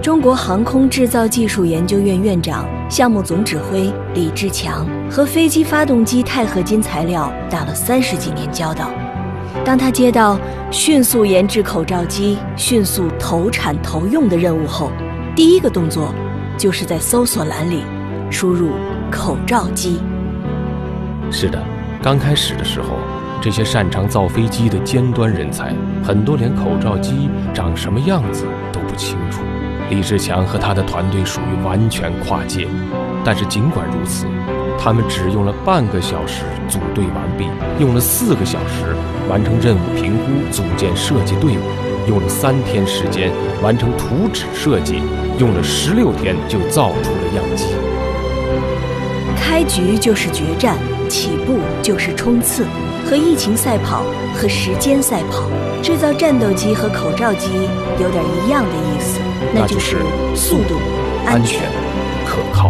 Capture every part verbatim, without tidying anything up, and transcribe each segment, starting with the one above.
中国航空制造技术研究院院长、项目总指挥李志强和飞机发动机钛合金材料打了三十几年交道。当他接到迅速研制口罩机、迅速投产投用的任务后，第一个动作就是在搜索栏里输入口罩机。 是的，刚开始的时候，这些擅长造飞机的尖端人才，很多连口罩机长什么样子都不清楚。李志强和他的团队属于完全跨界，但是尽管如此，他们只用了半个小时组队完毕，用了四个小时完成任务评估、组建设计队伍，用了三天时间完成图纸设计，用了十六天就造出了样机。 开局就是决战，起步就是冲刺，和疫情赛跑和时间赛跑，制造战斗机和口罩机有点一样的意思，那就是速度、安全、 可靠。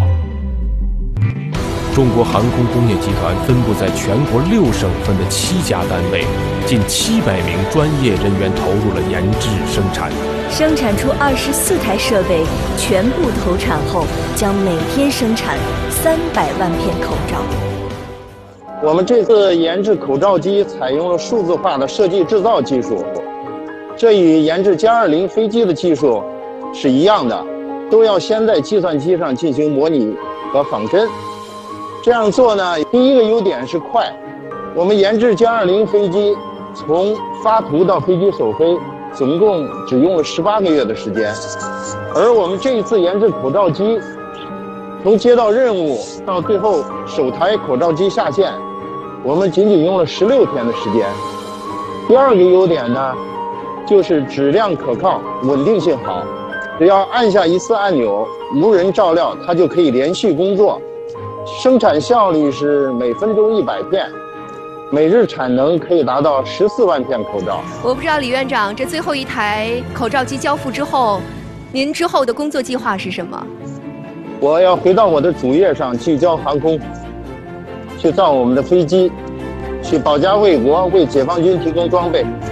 中国航空工业集团分布在全国六省份的七家单位，近七百名专业人员投入了研制生产， 生产出二十四台设备，全部投产后，将每天生产三百万片口罩。 我们这次研制口罩机采用了数字化的设计制造技术，这与研制歼二零飞机的技术是一样的，都要先在计算机上进行模拟和仿真。这样做呢，第一个优点是快。我们研制歼二零飞机从发图到飞机首飞，总共只用了十八个月的时间，而我们这一次研制口罩机，从接到任务到最后首台口罩机下线，我们仅仅用了十六天的时间。第二个优点呢，就是质量可靠，稳定性好，只要按下一次按钮，无人照料，它就可以连续工作。生产效率是每分钟一百片，每日产能可以达到十四万片口罩。 我不知道李院长，这最后一台口罩机交付之后，您之后的工作计划是什么？ 我要回到我的主业上，聚焦航空，去造我们的飞机，去保家卫国，为解放军提供装备。